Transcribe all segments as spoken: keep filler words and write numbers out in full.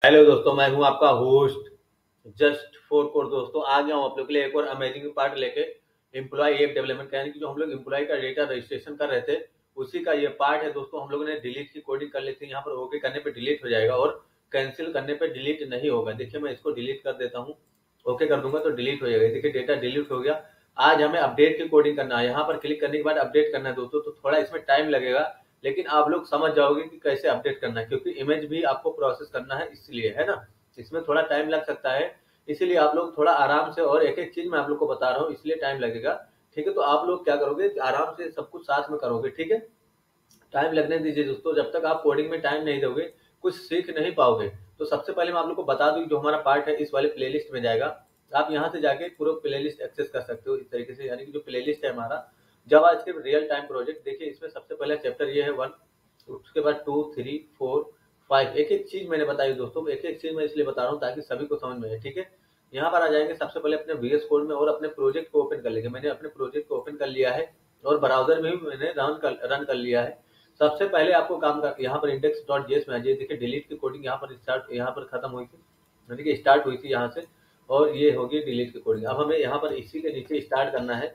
Hello दोस्तों, मैं हूं आपका होस्ट जस्ट फोर कोर। दोस्तों आ गया हूं आप लोग के लिए एक और अमेजिंग पार्ट लेके। एम्प्लॉय ऐप डेवलपमेंट यानी कि जो हम लोग एम्प्लॉय का डेटा रजिस्ट्रेशन कर रहे थे उसी का ये पार्ट है। दोस्तों हम लोगों ने डिलीट की कोडिंग कर ली थी, यहाँ पर ओके करने पे डिलीट हो जाएगा और कैंसिल करने पे डिलीट नहीं होगा। देखिए मैं इसको डिलीट कर देता हूँ, ओके कर दूंगा तो डिलीट हो जाएगा। देखिए डेटा डिलीट हो गया। आज हमें अपडेट की कोडिंग करना है, यहाँ पर क्लिक करने के बाद अपडेट करना है दोस्तों। तो थोड़ा इसमें टाइम लगेगा लेकिन आप लोग समझ जाओगे कि कैसे अपडेट करना है, क्योंकि इमेज भी आपको प्रोसेस करना है इसलिए, है ना। इसमें थोड़ा टाइम लग सकता है, इसीलिए आप लोग थोड़ा आराम से, और एक एक चीज मैं आप लोग को बता रहा हूँ इसलिए टाइम लगेगा। ठीक है, तो आप लोग क्या करोगे, आराम से सब कुछ साथ में करोगे। ठीक है, टाइम लगने दीजिए दोस्तों, जब तक आप कोडिंग में टाइम नहीं दोगे कुछ सीख नहीं पाओगे। तो सबसे पहले मैं आप लोग को बता दूं, जो हमारा पार्ट है इस वाले प्लेलिस्ट में जाएगा। आप यहाँ से जाके पूरा प्लेलिस्ट एक्सेस कर सकते हो इस तरीके से, यानी कि जो प्लेलिस्ट है हमारा जावास्क्रिप्ट रियल टाइम प्रोजेक्ट। देखिए इसमें सबसे पहला चैप्टर ये है वन, उसके बाद टू थ्री फोर फाइव। एक एक चीज मैंने बताई दोस्तों, एक एक चीज मैं इसलिए बता रहा हूँ ताकि सभी को समझ में आए। ठीक है, यहाँ पर आ जाएंगे सबसे पहले अपने वीएस कोड में और अपने प्रोजेक्ट को ओपन कर लेंगे। मैंने अपने प्रोजेक्ट को ओपन कर लिया है और ब्राउजर में भी मैंने रन कर रन कर लिया है। सबसे पहले आपको काम कर यहाँ पर इंडेक्स डॉट जेएस में आ जाइए। देखिए डिलीट की कोडिंग यहाँ पर स्टार्ट यहाँ पर खत्म हुई थी, यानी कि स्टार्ट हुई थी यहाँ से, और ये होगी डिलीट की कोडिंग। अब हमें यहाँ पर इसी के नीचे स्टार्ट करना है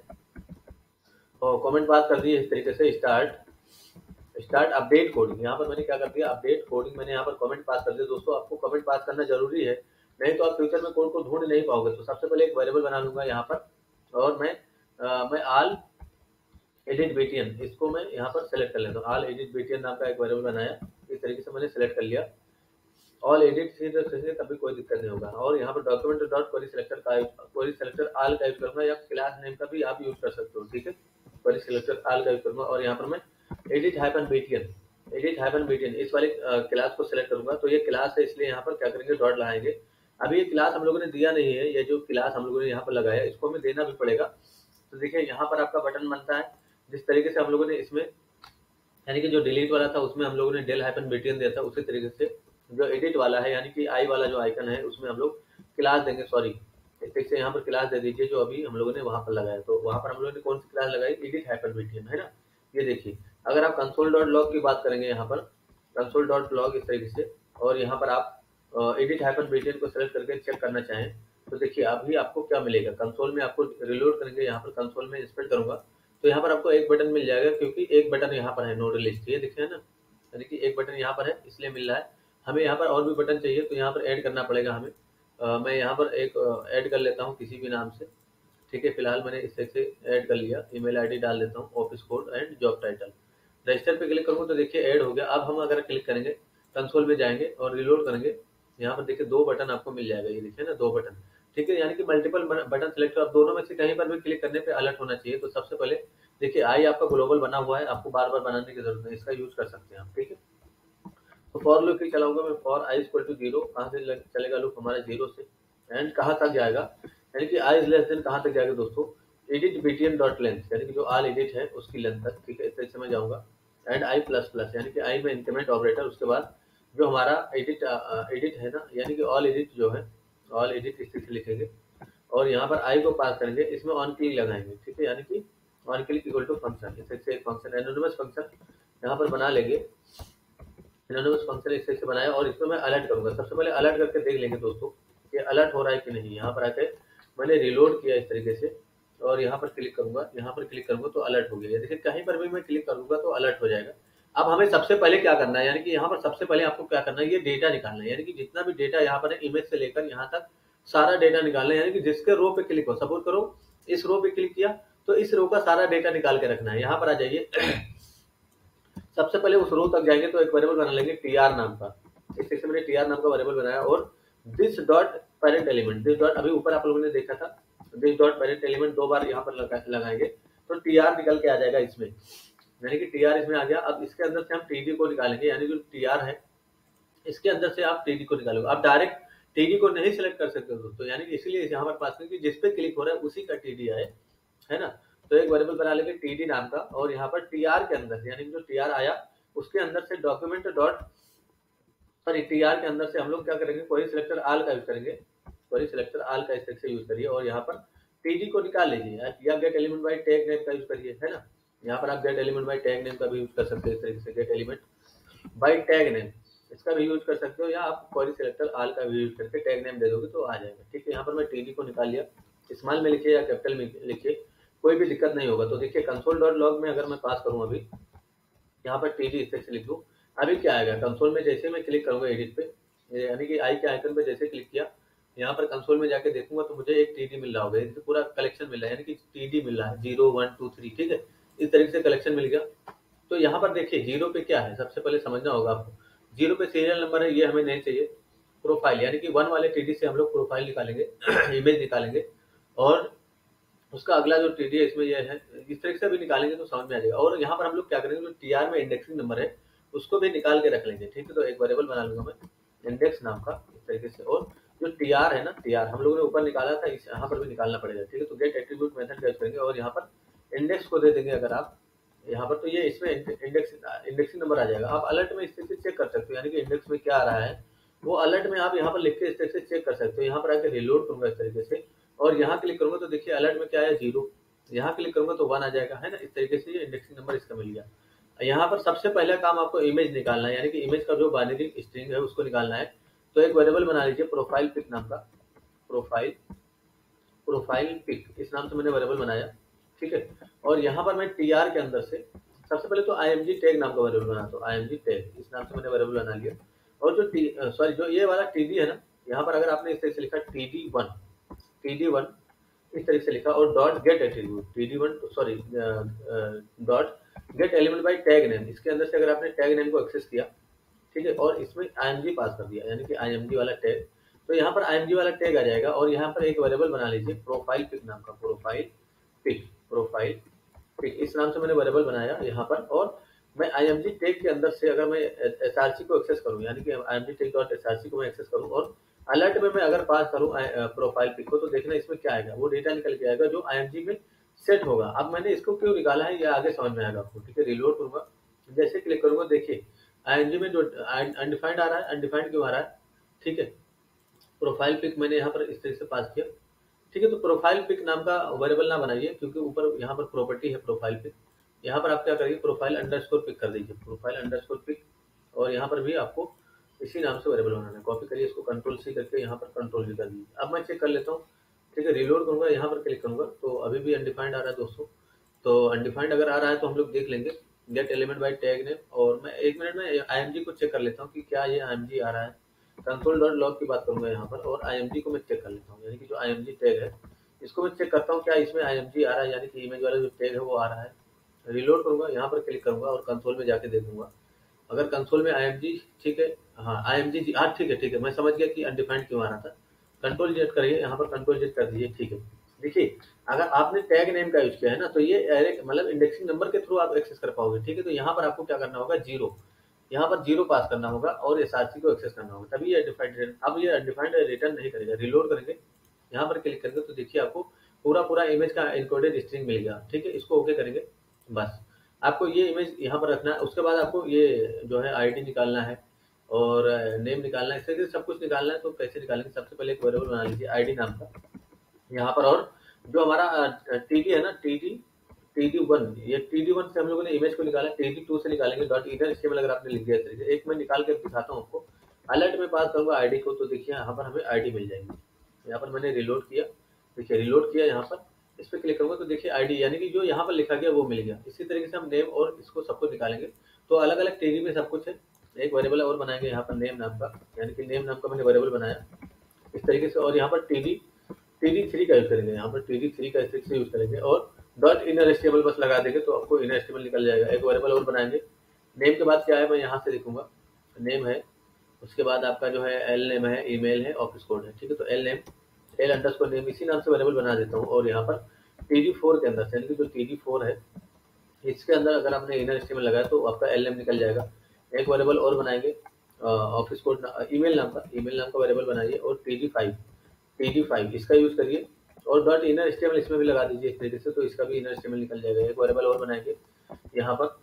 और कमेंट पास कर दिए इस तरीके से, स्टार्ट स्टार्ट अपडेट कोडिंग। यहाँ पर मैंने क्या कर दिया, अपडेट कोडिंग मैंने यहाँ पर कमेंट पास कर दिया। दोस्तों आपको कमेंट पास करना जरूरी है, नहीं तो आप फ्यूचर में कोड को ढूंढ नहीं पाओगे। तो सबसे पहले एक वेरिएबल बना लूंगा यहाँ पर, और मैं आ, मैं आल एडिट बीटीएन, इसको मैं यहाँ पर सेलेक्ट कर लेता हूँ। ऑल एडिट बीटीएन नाम का एक वेरिएबल बनाया, इस तरीके से मैंने सेलेक्ट कर लिया। ऑल एडिट से कभी कोई दिक्कत नहीं होगा। और यहाँ पर डॉक्यूमेंट डॉट क्वेरी सिलेक्टर का क्वेरी सिलेक्टर ऑल का यूज करूंगा, या क्लास नेम का भी आप यूज कर सकते हो। ठीक है, क्वेरी सिलेक्टर ऑल का यूज करूंगा, और यहाँ पर मैं edit hyphen BTN edit hyphen BTN इस वाले क्लास को सिलेक्ट करूंगा। तो ये क्लास है, इसलिए यहाँ पर क्या करेंगे, डॉट लगाएंगे। अभी ये क्लास हम लोगों ने दिया नहीं है, ये जो क्लास हम लोगों ने यहाँ पर लगाया इसको हमें देना भी पड़ेगा। तो देखिए यहाँ पर आपका बटन बनता है जिस तरीके से हम लोगों ने इसमें, यानी कि जो डिलीट वाला था उसमें हम लोगों ने डेल हाइपन बीटीएन दिया था, उसी तरीके से जो एडिट वाला है यानी कि आई वाला जो आइकन है उसमें हम लोग क्लास देंगे। सॉरी, फिर से यहाँ पर क्लास दे दीजिए जो अभी हम लोगों ने वहां पर लगाया। तो वहां पर हम लोगों ने कौन सी क्लास लगाई, एडिट हाइपन बीटीएन, है ना। ये देखिए, अगर आप कंसोल डॉट लॉग की बात करेंगे यहाँ पर कंसोल डॉट लॉग इस तरीके से, और यहाँ पर आप एडिट हाइपन बीटीएन को सेलेक्ट करके चेक करना चाहें तो देखिए अभी आपको क्या मिलेगा। कंसोल में आपको रिलोड करेंगे, यहाँ पर कंसोल में इंस्पेक्ट करूंगा तो यहाँ पर आपको एक बटन मिल जाएगा, क्योंकि एक बटन यहाँ पर है नोड लिस्ट, ये दिखे है ना, यानी कि एक बटन यहाँ पर है इसलिए मिल रहा है। हमें यहाँ पर और भी बटन चाहिए तो यहाँ पर ऐड करना पड़ेगा हमें। आ, मैं यहाँ पर एक ऐड कर लेता हूँ किसी भी नाम से। ठीक है, फिलहाल मैंने इस तरह से ऐड कर लिया, ईमेल आईडी डाल देता हूँ, office code and job title. Register पे क्लिक करूँगा तो देखिए ऐड हो गया। अब हम अगर क्लिक करेंगे कंसोल में जाएंगे और रिलोड करेंगे, यहाँ पर देखिए दो बटन आपको मिल जाएगा, ये देखिए ना दो बटन। ठीक है, यानी कि मल्टीपल बटन सेलेक्ट, अब दोनों में से कहीं पर भी क्लिक करने पे अलर्ट होना चाहिए। तो सबसे पहले देखिए आई आपका ग्लोबल बना हुआ है, आपको बार बार बनाने की जरूरत नहीं, इसका यूज कर सकते हैं आप। ठीक है, तो फॉर लूप ही चलाऊंगा मैं, for I equal to zero. कहाँ से चलेगा लूप हमारा, जीरो से। एंड कहाँ तक जाएगा, यानी कि आई इज लेस देन कहाँ तक जाएगा दोस्तों, एडिट बीटीएन डॉट लेंथ, यानी कि जो आल एडिट है उसकी लेंथ तक। ठीक है, इस तरह से मैं जाऊंगा। एंड आई प्लस प्लस, यानी कि आई में इंक्रीमेंट ऑपरेटर, उसके बाद जो हमारा एडिट एडिट है ना, यानी कि ऑल एडिट जो है, ऑल एडिट इस तरह से लिखेंगे और यहाँ पर आई को पास करेंगे, इसमें ऑन क्लिक लगाएंगे। ठीक है, यानी कि on click equal to function, इस तरह से एक फंक्शन एनोनिमस फंक्शन यहाँ पर बना लेंगे। एनोनिमस फंक्शन इस तरह से बनाया और इसमें मैं अलर्ट करूंगा। सबसे पहले अलर्ट करके देख लेंगे दोस्तों कि अलर्ट हो रहा है कि नहीं। यहाँ पर आके मैंने रिलोड किया इस तरीके से और यहाँ पर क्लिक करूंगा, यहाँ पर क्लिक करूंगा तो अलर्ट हो गया। देखिए कहीं पर भी मैं क्लिक करूंगा तो अलर्ट हो जाएगा। अब हमें सबसे पहले क्या करना है, यानी कि यहाँ पर सबसे पहले आपको क्या करना है, ये डेटा निकालना है, यानी कि जितना भी डेटा यहाँ पर है इमेज से लेकर यहाँ तक सारा डेटा निकालना है। यानी कि जिसके रो पे क्लिक हो, सपोज करो इस रो पे क्लिक किया तो इस रो का सारा डेटा निकाल के रखना है। यहाँ पर आ जाइए, सबसे पहले उस रो तक जाएंगे तो एक वेरिएबल बना लेंगे टीआर नाम का। इस सेक्शन में टीआर नाम का वेरिएबल बनाया और this dot parent element, this dot अभी ऊपर आप लोगों ने देखा था, दिस डॉट पेरेंट एलिमेंट दो बार यहाँ पर लगा, लगाएंगे तो टीआर निकल के आ जाएगा इसमें, यानी कि टीआर इसमें आ गया। अब इसके अंदर से हम टीडी को निकालेंगे, यानी जो टीआर है इसके अंदर से आप टीडी को निकालोगे। आप डायरेक्ट टीडी को नहीं सिलेक्ट कर सकते दोस्तों, यानी कि इसीलिए यहाँ पर पास कि जिस पे क्लिक हो रहा है उसी का टीडी आए, है ना। तो एक वेरिएबल बना लेंगे टीडी नाम का और यहाँ पर टीआर के अंदर, यानी जो टीआर आया उसके अंदर से डॉक्यूमेंट डॉट सॉरी टीआर के अंदर से हम लोग क्या करेंगे, क्वेरी सिलेक्टर आल का यूज करेंगे, क्वेरी सिलेक्टर आल का इस तरह से यूज करिए और यहाँ पर टीडी को निकाल लीजिए या get element by tag name का यूज करिए, है ना। यहाँ पर आप get element by tag name का भी यूज कर सकते हैं इस तरीके से, get element by tag name इसका भी यूज कर सकते हो, या आप क्वेरी सिलेक्टर ऑल का भी यूज करके टैग नेम दे दोगे तो आ जाएगा। ठीक है, यहाँ पर मैं टीडी को निकाल लिया, स्मॉल में लिखिए या कैपिटल में लिखिए, कोई भी दिक्कत नहीं होगा। तो देखिए कंसोल डॉट लॉग में अगर मैं पास करूँ अभी, यहाँ पर टीडी इस तरह से लिख दूँ, अभी क्या आएगा कंसोल में, जैसे मैं क्लिक करूंगा एडिट पे, यानी कि आई के आइकन पे जैसे क्लिक किया, यहाँ पर कंसोल में जाके देखूंगा तो मुझे एक टीडी मिल रहा होगा, तो पूरा कलेक्शन मिल रहा है, यानी कि टीडी मिल रहा है जीरो वन टू थ्री। ठीक है, इस तरीके से कलेक्शन मिल गया। तो यहाँ पर देखिए जीरो पे क्या है, सबसे पहले समझना होगा आपको, जीरो पे सीरियल नंबर है, ये हमें नहीं चाहिए। प्रोफाइल यानी कि वन वाले टीडी से हम लोग प्रोफाइल निकालेंगे इमेज निकालेंगे, और उसका अगला जो टीडी है इसमें ये है, इस तरीके से भी निकालेंगे तो समझ में आ जाएगा। और यहाँ पर हम लोग क्या करेंगे, जो टीआर में इंडेक्सिंग नंबर है उसको भी निकाल के रख लेंगे। ठीक है, तो एक वेरिएबल बना लूंगा मैं इंडेक्स नाम का इस तरीके से, और जो टीआर है ना, टीआर हम लोगों ने ऊपर निकाला था, इस यहाँ पर भी निकालना पड़ेगा। ठीक है, तो गेट एट्रीब्यूट मेथड का यूज करेंगे और यहाँ पर इंडेक्स को दे देंगे अगर आप यहाँ पर, तो ये इसमें इंडेक्स इंडेक्सिंग नंबर आ जाएगा। आप अलर्ट में इस तरह से चेक कर सकते हो, यानी कि इंडेक्स में क्या आ रहा है वो अलर्ट में आप यहाँ पर लिख के इस तरह से चेक कर सकते हो। यहाँ पर आके रिलोड करूंगा इस तरीके से, और यहाँ क्लिक करूंगा तो देखिए अलर्ट में क्या है, जीरो। यहाँ क्लिक करूंगा तो वन आ जाएगा, है ना। इस तरीके से ये इंडेक्सिंग नंबर इसका मिल गया। यहाँ पर सबसे पहला काम आपको इमेज निकालना है, यानी कि इमेज का जो बाइनरी स्ट्रिंग है उसको निकालना है। तो एक वेरिएबल बना लीजिए प्रोफाइल पिक नाम का, प्रोफाइल प्रोफाइल पिक इस नाम से मैंने वेरिएबल बनाया। ठीक है, और यहाँ पर मैं टीआर के अंदर से सबसे पहले तो आईएमजी टैग नाम का वेरिएबल बनाता हूँ, आईएमजी टैग इस नाम से मैंने वेरिएबल बना लिया। और जो टी सॉरी जो ये वाला टीडी है ना, यहाँ पर अगर आपने इस तरह से लिखा टीडी वन, टीडी वन इस तरीके से लिखा, और dot get attribute TD one sorry dot get element by tag name, इसके अंदर से अगर आपने टैग नेम को एक्सेस किया, ठीक है, और इसमें आईएमजी पास कर दिया, यानी कि आईएमजी वाला टैग, तो यहाँ पर आईएमजी वाला टैग आ जाएगा। और यहाँ पर एक वेरिएबल बना लीजिए प्रोफाइल पिक नाम का, प्रोफाइल पिक प्रोफाइल पिक इस नाम से मैंने वेरिएबल बनाया यहाँ पर। और मैं आईएमजी टैग के अंदर से अगर मैं एसआरसी को एक्सेस करूँ, यानी कि आईएमजी टैग डॉट एसआरसी को मैं एक्सेस करूँ, और अलर्ट में मैं अगर पास करूँ प्रोफाइल पिक को, तो देखना इसमें क्या आएगा, वो डेटा निकल के आएगा जो आईएमजी में सेट होगा। अब मैंने इसको क्यों निकाला है ये आगे समझ में आएगा आपको। ठीक है, रिलोड करूंगा, जैसे क्लिक करूंगा देखिए आईएनजी में जो अनडिफाइंड आ रहा है, अनडिफाइंड क्यों आ रहा है। ठीक है, प्रोफाइल पिक मैंने यहाँ पर इस तरीके से पास किया। ठीक है, तो प्रोफाइल पिक नाम का वेरिएबल ना बनाइए, क्योंकि ऊपर यहाँ पर प्रॉपर्टी है प्रोफाइल पिक, यहाँ पर आप क्या करिए प्रोफाइल अंडरस्कोर पिक कर दीजिए, प्रोफाइल अंडरस्कोर पिक, और यहाँ पर भी आपको इसी नाम से वेरिएबल बनाना है। कॉपी करिए इसको, कंट्रोल सी करके यहाँ पर कंट्रोल भी कर दीजिए। अब मैं चेक कर लेता हूँ। ठीक है, रिलोड करूंगा, यहाँ पर क्लिक करूंगा तो अभी भी अनडिफाइंड आ रहा है दोस्तों। तो अनडिफाइंड अगर आ रहा है तो हम लोग देख लेंगे get element by tag name, और मैं एक मिनट में आईएमजी को चेक कर लेता हूँ कि क्या ये आईएमजी आ रहा है। कंसोल डॉट लॉग की बात करूंगा यहाँ पर, और आईएमजी को मैं चेक कर लेता हूँ, यानी कि जो आईएमजी टैग है इसको मैं चेक करता हूँ क्या इसमें आईएमजी आ रहा है, यानी कि इमेज वाला जो टैग है वो आ रहा है। रिलोड करूंगा, यहाँ पर क्लिक करूंगा और कंसोल में जाके देखूंगा अगर कंसोल में आईएमजी, ठीक है, हाँ आईएमजी, हाँ ठीक है ठीक है, मैं समझ गया कि अनडिफाइंड क्यों आ रहा था। कंट्रोल जेड करिए, यहाँ पर कंट्रोल जेड कर दीजिए। ठीक है, देखिए अगर आपने टैग नेम का यूज किया है ना, तो ये डायरेक्ट मतलब इंडेक्सिंग नंबर के थ्रू आप एक्सेस कर पाओगे। ठीक है, तो यहाँ पर आपको क्या करना होगा, जीरो, यहाँ पर जीरो पास करना होगा और एसआरसी को एक्सेस करना होगा, तभी ये अनडिफाइंड, अब ये अनडिफाइंड रिटर्न नहीं करेगा। रिलोड करेंगे, यहाँ पर क्लिक करेंगे तो देखिए आपको पूरा पूरा इमेज का इनकोडेड स्ट्रिंग मिल गया। ठीक है, इसको ओके करेंगे, बस आपको ये इमेज यहाँ पर रखना है। उसके बाद आपको ये जो है आईडी निकालना है और नेम निकालना है, इस तरीके से सब कुछ निकालना है। तो कैसे निकालेंगे, सबसे पहले एक वेरिएबल बना लीजिए आईडी नाम का यहाँ पर, और जो हमारा टीडी है ना, टीडी टीडी वन, ये टीडी वन से हम लोगों ने इमेज को निकाला, टीडी टू से निकालेंगे डॉट इनर एचटीएमएल अगर आपने लिख दिया इस तरीके से। एक मैं निकाल कर दिखाता हूँ आपको, अलर्ट में पास करूंगा आईडी को, तो देखिए यहाँ पर हमें आईडी मिल जाएगी। यहाँ पर मैंने रिलोड किया, देखिए रिलोड किया, यहाँ पर इस पर क्लिक करूंगा तो देखिए आईडी, यानी कि जो यहाँ पर लिखा गया वो मिल गया। इसी तरीके से हम नेम और इसको सब कुछ निकालेंगे। तो अलग अलग टीडी में सब कुछ है। एक वेरिएबल और बनाएंगे यहाँ पर नेम नाम का, यानी कि नेम नाम का मैंने वेरिएबल बनाया इस तरीके से, और यहाँ पर टीडी टीडी थ्री का यूज करेंगे, यहाँ पर टीडी थ्री का इस तरीके से यूज करेंगे, और डॉट इनर एचटीएमएल बस लगा देंगे तो आपको इनर एचटीएमएल निकल जाएगा। एक वेरिएबल और बनाएंगे, नेम के बाद क्या है मैं यहाँ से लिखूंगा, नेम है, उसके बाद आपका जो है एल नेम है, ईमेल है, ऑफिस कोड है। ठीक है, तो L name, L underscore name, इसी नाम से वेरिएबल बना देता हूँ। और यहाँ पर टीडी फोर के अंदर से, यानी कि जो टीडी फोर है इसके अंदर अगर आपने इनर एचटीएमएल लगाया तो आपका एल नेम निकल जाएगा। एक वेरिएबल और बनाएंगे ऑफिस कोड, ईमेल नाम का, ईमेल नाम का वेरिएबल बनाइए, और टीडी फाइव, टीडी फाइव इसका यूज करिए, और डॉट इनर एचटीएमएल इसमें भी लगा दीजिए इस तरीके से, तो इसका भी इनर एचटीएमएल निकल जाएगा। एक वेरिएबल और बनाएंगे यहाँ पर,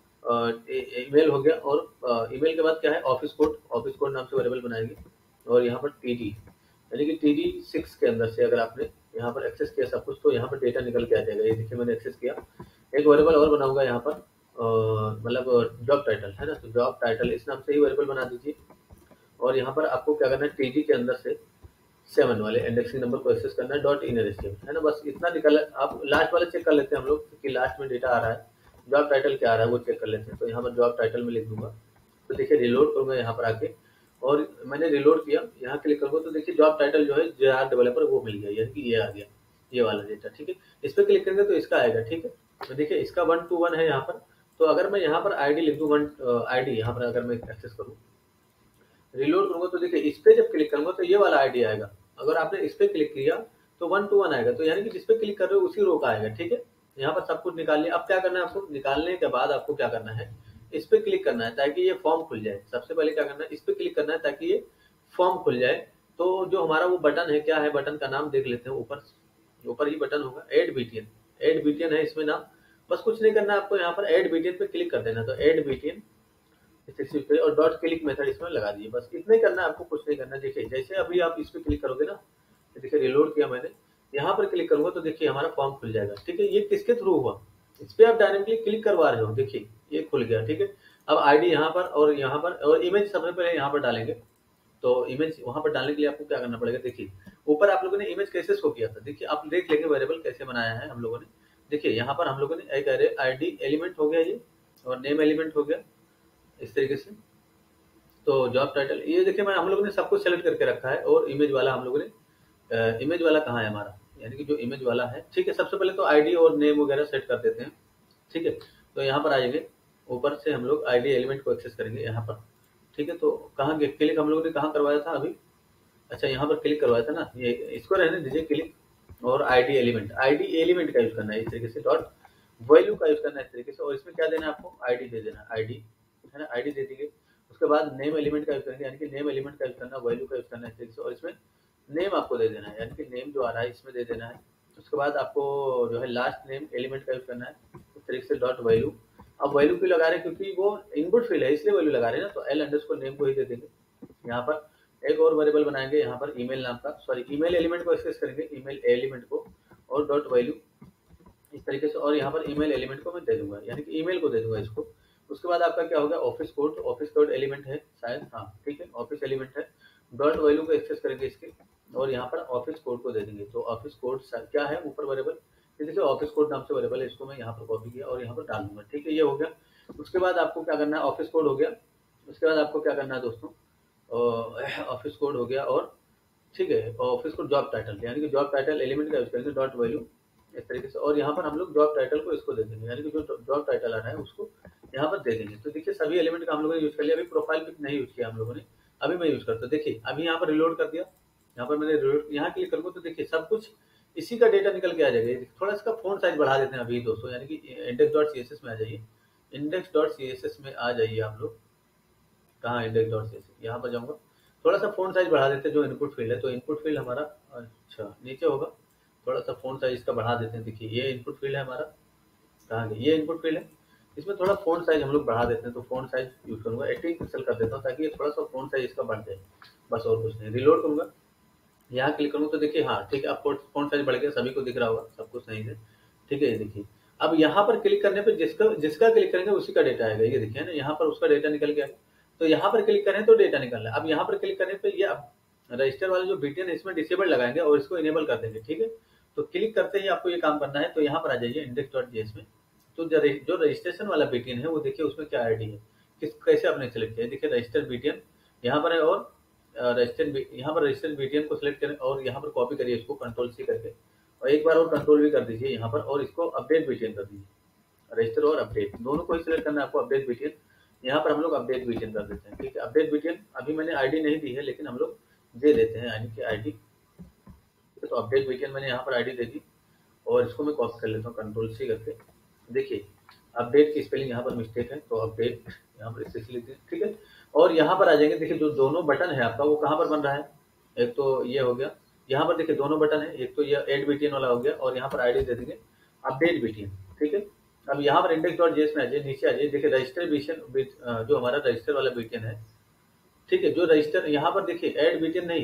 ईमेल हो गया, और ईमेल के बाद क्या है, ऑफिस कोड, ऑफिस कोड नाम से वेरिएबल बनाएंगे, और यहाँ पर टीडी, यानी कि टीडी सिक्स के अंदर से अगर आपने यहाँ पर एक्सेस किया सब कुछ तो यहाँ पर डेटा निकल के आ जाएगा। ये देखिए मैंने एक्सेस किया। एक वेरिएबल और बनाऊंगा यहाँ पर, मतलब जॉब टाइटल है ना, तो जॉब टाइटल इस नाम से ही वेरिएबल बना दीजिए। और यहाँ पर आपको क्या करना है, टीजी के अंदर से सेवन वाले इंडेक्सिंग नंबर को एक्सेस करना है, डॉट इन एचटीएमएल है ना, बस इतना निकल। आप लास्ट वाला चेक कर लेते हैं हम लोग कि लास्ट में डेटा आ रहा है, जॉब टाइटल क्या आ रहा है वो चेक कर लेते हैं। तो यहाँ पर जॉब टाइटल में लिख दूंगा, तो देखिए रिलोड करूंगा यहाँ पर आके, और मैंने रिलोड किया, यहाँ क्लिक करूंगा तो देखिए जॉब टाइटल जो है जेआर डेवलपर वो मिल गया, यानी कि ये आ गया, ये वाला डेटा। ठीक है, इस पर क्लिक करेंगे तो इसका आएगा। ठीक है, तो देखिए इसका वन टू वन है यहाँ पर। तो अगर मैं यहाँ पर आईडी लिख दूँ, वन आईडी यहाँ पर अगर मैं एक्सेस करूँ, रिलोड करूंगा तो देखिए इस पे जब क्लिक करूंगा तो ये वाला आईडी आएगा। अगर आपने इस पे क्लिक किया तो वन टू वन आएगा, तो यानी कि जिस पे क्लिक कर रहे हो उसी रो का आएगा। ठीक है, यहाँ पर सब कुछ निकाल लिया। अब क्या करना है आपको, निकालने के बाद आपको क्या करना है, इस पे क्लिक करना है ताकि ये फॉर्म खुल जाए। सबसे पहले क्या करना है, इस पे क्लिक करना है ताकि ये फॉर्म खुल जाए। तो जो हमारा वो बटन है, क्या है बटन का नाम देख लेते हैं, ऊपर ऊपर ही बटन होगा, एड बीटीएन। एड बीटीएन है इसमें नाम, बस कुछ नहीं करना है आपको, यहाँ पर एड बीटीएन पे क्लिक कर देना। तो एड बीटीएन और डॉट क्लिक मेथड इसमें लगा दिए, बस इतना ही करना है आपको, कुछ नहीं करना। देखिए जैसे अभी आप इस पे क्लिक करोगे ना, देखिए रिलोड किया मैंने, यहाँ पर क्लिक करूंगा तो देखिए हमारा फॉर्म खुल जाएगा। ठीक है, ये किसके थ्रू हुआ, इस पे आप डायरेक्टली क्लिक करवा रहे हो, देखिए ये खुल गया। ठीक है, अब आईडी यहाँ पर और यहाँ पर, और इमेज सबसे पहले यहाँ पर डालेंगे। तो इमेज वहां पर डालने के लिए आपको क्या करना पड़ेगा, देखिए ऊपर आप लोगों ने इमेज कैसे शो किया था, देखिए आप देख लेंगे वेरिएबल कैसे बनाया है हम लोगों ने। देखिए यहाँ पर हम लोगों ने एक अरे आईडी एलिमेंट हो गया ये, और नेम एलिमेंट हो गया इस तरीके से। तो जॉब टाइटल ये देखिए मैं हम लोगों ने सब कुछ सेलेक्ट करके रखा है, और इमेज वाला हम लोगों ने, इमेज वाला कहाँ है हमारा, यानी कि जो इमेज वाला है। ठीक है, सबसे पहले तो आईडी और नेम वगैरह सेट कर देते हैं। ठीक है, तो यहाँ पर आएंगे, ऊपर से हम लोग आईडी एलिमेंट को एक्सेस करेंगे यहाँ पर। ठीक है, तो कहाँ क्लिक हम लोगों ने कहाँ करवाया था अभी, अच्छा यहाँ पर क्लिक करवाया था ना, ये इसको रहने दीजिए क्लिक। और आईडी एलिमेंट, आईडी एलिमेंट का यूज करना है इस तरीके से, डॉट वैल्यू का यूज करना है इस तरीके से, और इसमें क्या देना है आपको, आईडी दे देना, आईडी है ना, आईडी दे दीजिए। उसके बाद नेम एलिमेंट का यूज करेंगे, यानी कि नेम एलिमेंट का यूज करना, वैल्यू का यूज करना है इस तरीके से, और इसमें नेम आपको दे देना है, यानी कि नेम जो आ रहा है इसमें दे देना है। उसके बाद आपको जो है लास्ट नेम एलिमेंट का यूज करना है इस तरीके से, डॉट वैल्यू। अब वैल्यू क्यों लगा रहे हैं, क्योंकि वो इनपुट फील्ड है इसलिए वैल्यू लगा रहे हैं ना, तो एल अंडरस्कोर नेम को ही दे देंगे। यहाँ पर एक और वेरिएबल बनाएंगे यहाँ पर ईमेल नाम का, सॉरी ईमेल एलिमेंट को एक्सेस करेंगे, ईमेल एलिमेंट को, और डॉट वैल्यू इस तरीके से, और यहाँ पर ईमेल एलिमेंट को मैं दे दूंगा, यानी कि ईमेल को दे दूंगा इसको। उसके बाद आपका क्या होगा, office code, office code element है शायद, हाँ ठीक है ऑफिस एलिमेंट है, डॉट वैल्यू को एक्सेस करेंगे इसके, और यहाँ पर ऑफिस कोड को दे देंगे। तो ऑफिस कोड क्या है ऊपर वेरिएबल, ये देखिए ऑफिस कोड नाम से वेरिएबल है, इसको मैं यहाँ पर कॉपी किया और यहाँ पर डाल दूंगा। ठीक है, ये हो गया। उसके बाद आपको क्या करना है, ऑफिस कोड हो गया। उसके बाद आपको क्या करना है दोस्तों, ऑफिस कोड हो गया, और ठीक है ऑफिस कोड जॉब टाइटल, यानी कि जॉब टाइटल एलिमेंट का यूज करेंगे, डॉट वैल्यू इस तरीके से, और यहाँ पर हम लोग जॉब टाइटल को इसको दे देंगे, यानी कि जो जॉब टाइटल आ रहा है उसको यहाँ पर दे देंगे। तो देखिए सभी एलिमेंट का हम लोगों ने यूज कर लिया। अभी प्रोफाइल पिक नहीं यूज किया हम लोगों ने, अभी मैं यूज करता हूँ। देखिए अभी यहाँ पर रिलोड कर दिया, यहाँ पर मैंने रिलोड, यहाँ क्लिक करूँगा तो देखिए सब कुछ इसी का डेटा निकल के आ जाएगा। थोड़ा इसका फोन साइज बढ़ा देते हैं अभी दोस्तों, यानी कि index dot C S S में आ जाइए, index dot C S S में आ जाइए आप लोग, कहाँ index dot C S S, यहाँ पर जाऊँगा, थोड़ा सा फोन साइज बढ़ा देते हैं जो इनपुट फील्ड है। तो इनपुट फील्ड हमारा अच्छा नीचे होगा, थोड़ा सा फोन साइज इसका बढ़ा देते हैं। देखिए ये इनपुट फील्ड है हमारा, कहाँ गया, ये इनपुट फील्ड है, इसमें थोड़ा फोन साइज हम लोग बढ़ा देते हैं। तो फोन साइज यूज करूंगा, एटीन पिक्सल कर देता हूँ ताकि ये थोड़ा सा फोन साइज इसका बढ़ जाए, बस और कुछ नहीं। रिलोड करूंगा, यहाँ क्लिक करूंगा तो देखिए हाँ ठीक है, आपको फोन साइज बढ़ गया, सभी को दिख रहा होगा, सब कुछ सही है। ठीक है, ये देखिए अब यहाँ पर क्लिक करने पर जिसका जिसका क्लिक करेंगे उसी का डेटा आएगा। ये देखिए ना, यहाँ पर उसका डेटा निकल गया, तो यहाँ पर क्लिक करें तो डेटा निकल रहा है। अब यहाँ पर क्लिक करने पर ये रजिस्टर वाला जो बीटीएन है इसमें डिसेबल लगाएंगे और इसको इनेबल कर देंगे। ठीक है, तो क्लिक करते ही आपको ये काम करना है। तो यहाँ पर आ जाइए इंडेक्स डॉट जेएस में, तो जो रजिस्ट्रेशन वाला बीटीएन है वो देखिए उसमें क्या आईडी है, किस कैसे आपने सेलेक्ट किया। देखिए रजिस्टर बीटीएन यहाँ पर है, और रजिस्टर यहाँ पर रजिस्टर बीटीएन को सिलेक्ट करें और यहाँ पर कॉपी करिए इसको कंट्रोल सी करके, और एक बार और कंट्रोल भी कर दीजिए यहाँ पर, और इसको अपडेट बीटीएन कर दीजिए। रजिस्टर और अपडेट दोनों को ही सिलेक्ट करना है आपको, अपडेट बीटीएन यहाँ पर हम लोग अपडेट बीटीएन कर देते हैं। ठीक है, अपडेट बीटीएन अभी मैंने आईडी नहीं दी है लेकिन हम लोग दे देते हैं, यानी कि आईडी। तो अपडेट बीटीएन मैंने यहाँ पर आईडी दे दी, और इसको मैं कॉपी कर लेता हूँ कंट्रोल सी करके। देखिए अपडेट की स्पेलिंग यहाँ पर मिस्टेक है, तो अपडेट यहाँ पर इसे लिख दीजिए। ठीक है, और यहाँ पर आ जाएंगे, देखिए जो दोनों बटन है आपका वो कहाँ पर बन रहा है, एक तो ये हो गया, यहाँ पर देखिए दोनों बटन है, एक तो ये एड बीटीएन वाला हो गया, और यहाँ पर आईडी दे देंगे अपडेट बीटीएन। ठीक है, अब यहाँ पर इंडेक्स डॉट जेएस में आ जाइए, नीचे आ जाइए, देखिए रजिस्टर बीटीएन जो हमारा रजिस्टर वाला बीटीएन है। ठीक है, जो रजिस्टर यहाँ पर देखिए एड बीटीएन नहीं,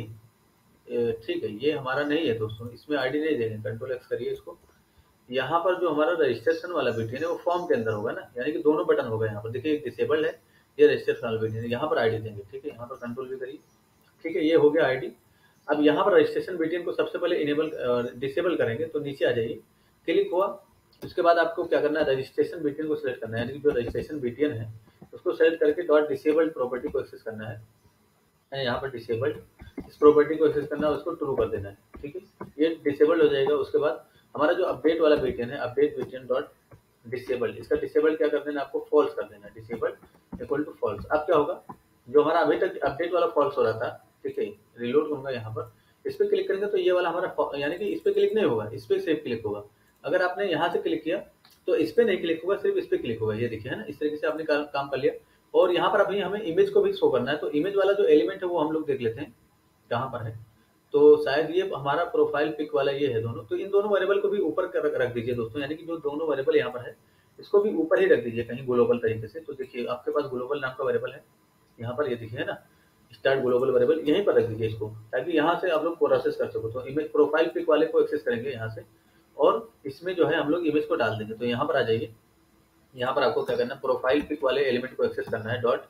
ठीक है ये हमारा नहीं है दोस्तों, इसमें आईडी नहीं देंगे, कंट्रोल एक्स करिए इसको। यहाँ पर जो हमारा रजिस्ट्रेशन वाला बीटीएन है वो फॉर्म के अंदर होगा ना, यानी कि दोनों बटन होगा। यहाँ पर देखिए एक डिसेबल्ड है, ये रजिस्टर फिलहाल बीटीएन, यहाँ पर आईडी देंगे, ठीक है, यहाँ पर कंट्रोल भी करिए, ठीक है, ये हो गया आईडी। अब यहाँ पर रजिस्ट्रेशन बीटीएन को सबसे पहले इनेबल डिसेबल करेंगे, तो नीचे आ जाइए, क्लिक हुआ, उसके बाद आपको क्या करना है, रजिस्ट्रेशन बीटीएन को सिलेक्ट करना है, यानी कि जो रजिस्ट्रेशन बीटीएन है उसको सेलेक्ट करके डॉट डिसेबल्ड प्रॉपर्टी को एक्सेस करना है, यहाँ पर डिसेबल्ड इस प्रॉपर्टी को एक्सेस करना है, उसको ट्रू कर देना है, ठीक है, ये डिसेबल्ड हो जाएगा। उसके बाद हमारा जो अपडेट वाला बीटीएन है, अपडेट बीटीएन डॉट डिसेबल्ड, इसका डिसेबल्ड क्या कर देना है, आपको फॉल्स कर देना है, डिसेबल्ड इक्वल टू फॉल्स। अब क्या होगा, जो हमारा अभी तक अपडेट वाला फॉल्स हो रहा था, ठीक है, रिलोड करूंगा यहाँ पर, इस पर क्लिक करेंगे तो ये वाला हमारा, यानी कि इस पर क्लिक नहीं होगा, इस पर सिर्फ क्लिक होगा। अगर आपने यहाँ से क्लिक किया तो इस पर नहीं क्लिक होगा, सिर्फ इस पर क्लिक होगा, ये देखिए है ना, इस तरीके से आपने काम कर लिया। और यहाँ पर अभी हमें इमेज को भी शो करना है, तो इमेज वाला जो एलिमेंट है वो हम लोग देख लेते हैं कहाँ पर है, तो शायद ये हमारा प्रोफाइल पिक वाला ये है दोनों, तो इन दोनों वेरिएबल को भी ऊपर रख दीजिए दोस्तों, यानी कि जो दोनों वेरिएबल यहाँ पर है इसको भी ऊपर ही रख दीजिए कहीं ग्लोबल तरीके से। तो देखिए आपके पास ग्लोबल नाम का वेरिएबल है यहाँ पर, ये देखिए है ना, स्टार्ट ग्लोबल वेरिएबल, यहीं पर रख दीजिए इसको, ताकि यहाँ से आप लोग प्रोसेस कर सको। तो इमेज प्रोफाइल पिक वाले को एक्सेस करेंगे यहाँ से, और इसमें जो है हम लोग इमेज को डाल देंगे। तो यहाँ पर आ जाइए, यहाँ पर आपको क्या करना है, प्रोफाइल पिक वाले एलिमेंट को एक्सेस करना है, dot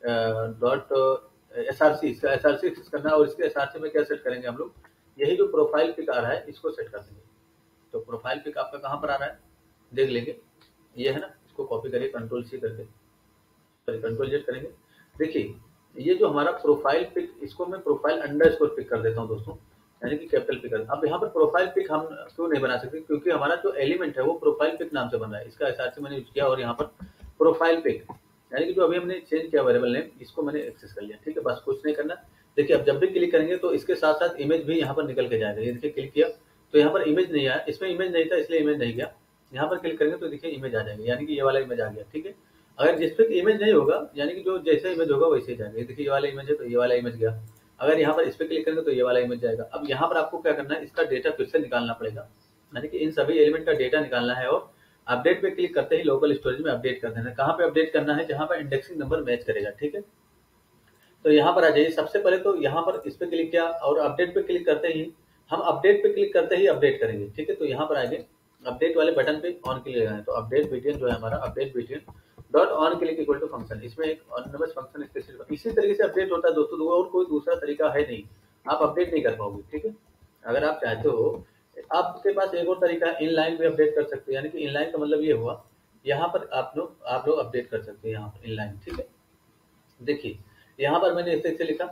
dot S R C, इसका एस आर सी एक्सेस करना है, और इसके एस आर सी में क्या सेट करेंगे हम लोग, यही जो प्रोफाइल पिक आ रहा है इसको सेट कर देंगे। तो प्रोफाइल पिक आपका कहाँ पर आ रहा है देख लेंगे, ये है ना, इसको कॉपी करिए कंट्रोल सी करके, सॉरी कंट्रोल जेड करेंगे। देखिए ये जो हमारा प्रोफाइल पिक, इसको मैं प्रोफाइल अंडर स्कोर पिक कर देता हूँ दोस्तों, यानी कि कैपिटल पिक। अब यहाँ पर प्रोफाइल पिक हम क्यों नहीं बना सकते, क्योंकि हमारा जो एलिमेंट है वो प्रोफाइल पिक नाम से बन रहा है, इसका एस आर सी मैंने यूज किया, और यहाँ पर प्रोफाइल पिक यानी कि जो अभी हमने चेंज किया वेरिएबल नेम, इसको मैंने एक्सेस कर लिया, ठीक है, बस कुछ नहीं करना। देखिए अब जब भी क्लिक करेंगे तो इसके साथ साथ इमेज भी यहाँ पर निकल के जाएगा, ये देखिए क्लिक किया तो यहाँ पर इमेज नहीं आया, इसमें इमेज नहीं था इसलिए इमेज नहीं गया, यहाँ पर क्लिक करेंगे तो देखिए इमेज आ जाएगी, यानी कि ये वाला इमेज आ गया, ठीक है। अगर जिस पे इमेज नहीं होगा, यानी कि जो जैसे इमेज होगा वैसे ही जाएगा, ये देखिए ये वाला इमेज है तो ये वाला इमेज गया। अगर यहाँ पर इस पे क्लिक करेंगे तो ये वाला इमेज जाएगा। अब यहाँ पर आपको क्या करना है, इसका डेटा फिर से निकालना पड़ेगा, यानी कि इन सभी एलिमेंट का डेटा निकालना है, और अपडेट पे क्लिक करते ही लोकल स्टोरेज में अपडेट कर देना है। कहाँ पे अपडेट करना है, जहाँ पर इंडेक्सिंग नंबर मैच करेगा, ठीक है। तो यहाँ पर आ जाइए, सबसे पहले तो यहाँ पर इस पे क्लिक किया, और अपडेट पे क्लिक करते ही हम अपडेट पे क्लिक करते ही अपडेट करेंगे, ठीक है। तो यहाँ पर आएंगे अपडेट वाले बटन पे ऑन क्लिक लगाएं, तो अपडेट बीटीएन जो है हमारा, update BTN dot on click equal to function, इसमें एक ऑनोनिमस फंक्शन स्पेसिफिक, इसी तरीके से अपडेट होता है दोस्तों, और कोई दूसरा तरीका है नहीं, आप अपडेट नहीं कर पाओगे, ठीक है। अगर आप चाहते हो, आपके पास एक और तरीका है, इनलाइन भी अपडेट कर सकते हैं, यानी कि इनलाइन का मतलब ये हुआ, यहाँ पर आप लोग आप लोग अपडेट कर सकते हैं यहाँ पर इनलाइन, ठीक है। देखिए यहाँ पर मैंने इस तरीके से लिखा,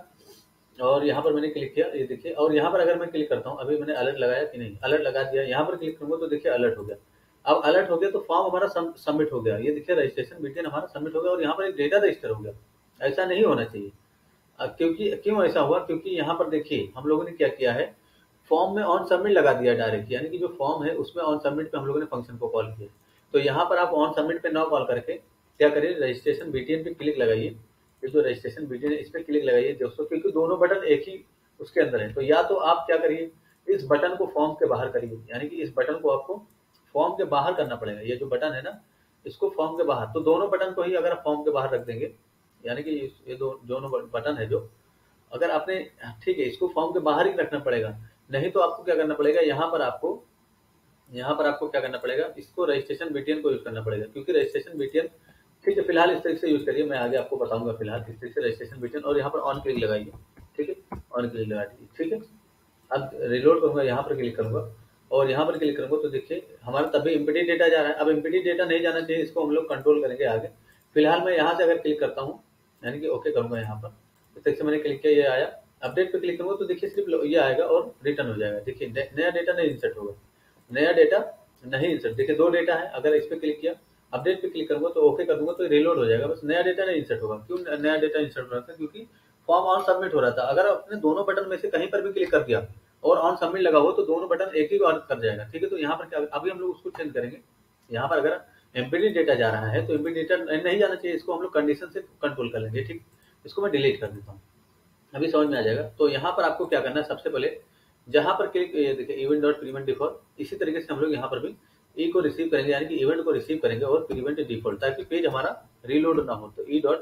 और यहाँ पर मैंने क्लिक किया, ये देखिए, और यहाँ पर अगर मैं क्लिक करता हूँ, अभी मैंने अलर्ट लगाया कि नहीं, अलर्ट लगा दिया, यहाँ पर क्लिक करूंगा तो देखिए अलर्ट हो गया। अब अलर्ट हो गया तो फॉर्म हमारा सबमिट हो गया, ये देखिए रजिस्ट्रेशन बीटीएन हमारा सबमिट हो गया, और यहाँ पर एक डेटा रजिस्टर हो गया। ऐसा नहीं होना चाहिए, क्योंकि क्यों ऐसा हुआ, क्योंकि यहाँ पर देखिए हम लोगों ने क्या किया है, फॉर्म में ऑन सबमिट लगा दिया डायरेक्ट, यानी कि जो फॉर्म है उसमें ऑन सबमिट पे हम लोगों ने फंक्शन को कॉल किया। तो यहाँ पर आप ऑन सबमिट पे ना कॉल करके क्या करिए, रजिस्ट्रेशन बीटीएन पे क्लिक लगाइए, ये जो रजिस्ट्रेशन बीटीएन है इस पर क्लिक लगाइए दोस्तों, क्योंकि दोनों बटन एक ही उसके अंदर है। तो या तो आप क्या करिए, इस बटन को फॉर्म के बाहर करिए, यानी कि इस बटन को आपको फॉर्म के बाहर करना पड़ेगा, ये जो बटन है ना इसको फॉर्म के बाहर, तो दोनों बटन को ही अगर आप फॉर्म के बाहर रख देंगे, यानी कि ये दो दोनों बटन है जो, अगर आपने, ठीक है, इसको फॉर्म के बाहर ही रखना पड़ेगा, नहीं तो आपको क्या करना पड़ेगा, यहाँ पर आपको यहाँ पर आपको क्या करना पड़ेगा, इसको रजिस्ट्रेशन बीटीएन को यूज करना पड़ेगा, क्योंकि रजिस्ट्रेशन बीटीएन, ठीक है, फिलहाल इस तरीके से यूज करिए, मैं आगे आपको बताऊंगा। फिलहाल इस तरीके से रजिस्ट्रेशन बीटीएन, और यहाँ पर ऑन क्लिक लगाइए, ठीक है, ऑन क्लिक लगा दीजिए, ठीक है। अब रिलोड करूंगा, यहाँ पर क्लिक करूंगा, और यहाँ पर क्लिक करूंगा तो देखिए हमारा तभी इम्पीडी डेटा जा रहा है। अब इम्पीडी डेटा नहीं जाना चाहिए, इसको हम लोग कंट्रोल करेंगे आगे। फिलहाल मैं यहाँ से अगर क्लिक करता हूँ, यानी कि ओके करूंगा, यहाँ पर इस तरीके से मैंने क्लिक किया, ये आया। अपडेट पे क्लिक करूंगा तो देखिए सिर्फ ये आएगा और रिटर्न हो जाएगा, देखिए नया डेटा नहीं इंसर्ट होगा, नया डेटा नहीं इंसर्ट, देखिए दो डेटा है। अगर इस पर क्लिक किया, अपडेट पे क्लिक करूंगा तो ओके कर दूंगा तो रिलोड हो जाएगा, बस नया डेटा नहीं इंसर्ट होगा। क्यों नया डेटा इंसर्ट हो रहा था, क्योंकि फॉर्म ऑन सबमिट हो रहा था। अगर आपने दोनों बटन में से कहीं पर भी क्लिक कर दिया और ऑन सबमिट लगा हो तो दोनों बटन एक ही बार कर जाएगा, ठीक है। तो यहाँ पर क्या, अभी हम लोग उसको चेंज करेंगे। यहाँ पर अगर एमपीडी डेटा जा रहा है तो एमपीडी डेटा नहीं जाना चाहिए, इसको हम लोग कंडीशन से कंट्रोल कर लेंगे, ठीक। इसको मैं डिलीट कर देता हूँ, अभी समझ में आ जाएगा। तो यहाँ पर आपको क्या करना है, सबसे पहले जहाँ पर क्लिक, ये देखिए इवेंट डॉट प्रीवेंट डिफॉल्ट, इसी तरीके से हम लोग यहाँ पर भी ई को रिसीव करेंगे, यानी कि इवेंट को रिसीव करेंगे और प्रीवेंट डिफॉल्ट, ताकि पेज हमारा रीलोड ना हो। तो ई डॉट